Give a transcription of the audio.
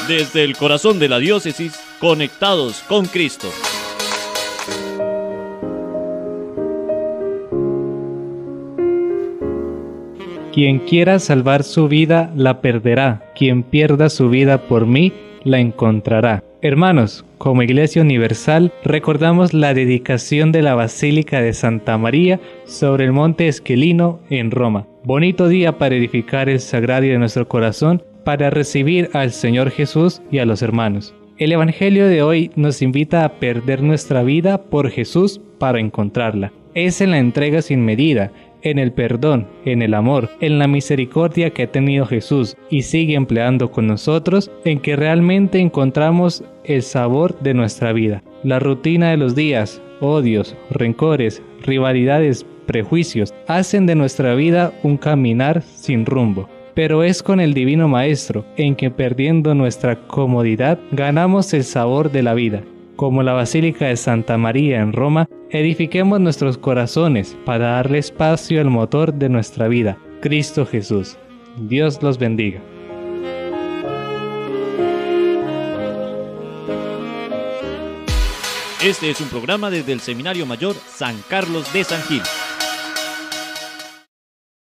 Desde el corazón de la diócesis, conectados con Cristo. Quien quiera salvar su vida, la perderá. Quien pierda su vida por mí, la encontrará. Hermanos, como Iglesia Universal, recordamos la dedicación de la Basílica de Santa María sobre el Monte Esquilino en Roma. Bonito día para edificar el sagrario de nuestro corazón, para recibir al Señor Jesús y a los hermanos. El Evangelio de hoy nos invita a perder nuestra vida por Jesús para encontrarla. Es en la entrega sin medida, en el perdón, en el amor, en la misericordia que ha tenido Jesús y sigue empleando con nosotros, en que realmente encontramos el sabor de nuestra vida. La rutina de los días, odios, rencores, rivalidades, prejuicios, hacen de nuestra vida un caminar sin rumbo. Pero es con el Divino Maestro, en que perdiendo nuestra comodidad, ganamos el sabor de la vida. Como la Basílica de Santa María en Roma, edifiquemos nuestros corazones para darle espacio al motor de nuestra vida, Cristo Jesús. Dios los bendiga. Este es un programa desde el Seminario Mayor San Carlos de San Gil.